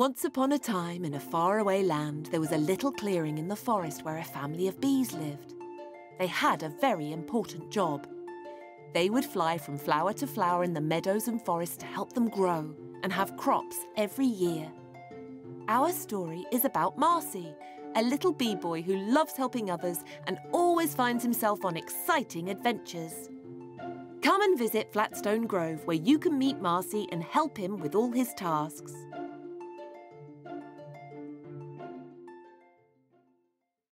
Once upon a time, in a faraway land, there was a little clearing in the forest where a family of bees lived. They had a very important job. They would fly from flower to flower in the meadows and forests to help them grow and have crops every year. Our story is about Marcy, a little bee boy who loves helping others and always finds himself on exciting adventures. Come and visit Flatstone Grove, where you can meet Marcy and help him with all his tasks.